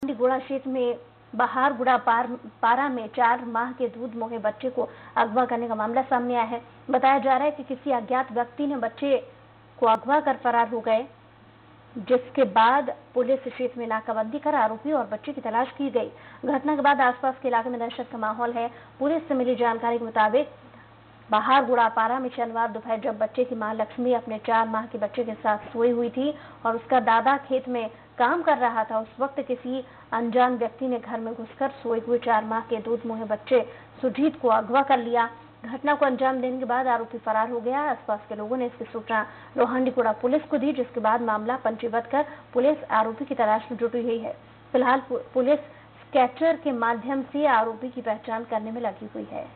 गुड़ा क्षेत्र में बहारगुड़ा पारा में 4 माह के दूध मोहे बच्चे को अगवा करने का मामला सामने आया है। बताया जा रहा है कि किसी अज्ञात व्यक्ति ने बच्चे को अगवा कर फरार हो गए, जिसके बाद पुलिस क्षेत्र में नाकाबंदी कर आरोपी और बच्चे की तलाश की गई। घटना के बाद आसपास के इलाके में दहशत का माहौल है। पुलिस से मिली जानकारी के मुताबिक बहारगुड़ा पारा में शनिवार दोपहर जब बच्चे की मां लक्ष्मी अपने 4 माह के बच्चे के साथ सोई हुई थी और उसका दादा खेत में काम कर रहा था, उस वक्त किसी अनजान व्यक्ति ने घर में घुसकर सोए हुए 4 माह के दूध मुहे बच्चे सुजीत को अगवा कर लिया। घटना को अंजाम देने के बाद आरोपी फरार हो गया। आसपास के लोगों ने इसकी सूचना लोहांडीगुड़ा पुलिस को दी, जिसके बाद मामला पंजीबद्ध कर पुलिस आरोपी की तलाश में जुटी हुई है। फिलहाल पुलिस स्कैटर के माध्यम से आरोपी की पहचान करने में लगी हुई है।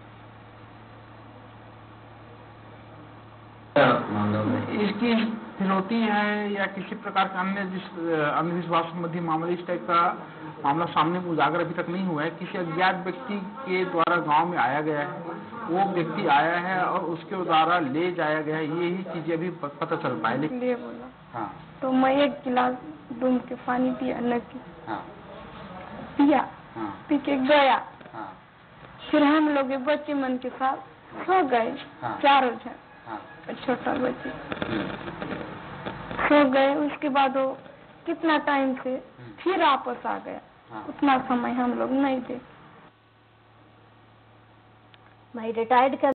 इसकी फिरौती है या किसी प्रकार का अन्य अंधविश्वास संबंधी मामले, इस टाइप का मामला सामने उजागर अभी तक नहीं हुआ है। किसी अज्ञात व्यक्ति के द्वारा गांव में आया गया है, वो व्यक्ति आया है और उसके द्वारा ले जाया गया है, यही चीजें अभी पता चल पाए। लेकिन बोला हाँ, तो मैं 1 गिलास डूम के पानी पिया, हाँ, पिया, हाँ, पी के गया। हाँ, फिर हम लोग बच्चे मन के साथ सो गए। हाँ, 4 जन, हाँ, छोटा बच्चे सो गए। उसके बाद वो कितना टाइम से फिर वापस आ गया। हाँ। उतना समय हम लोग नहीं थे। मैं रिटायर्ड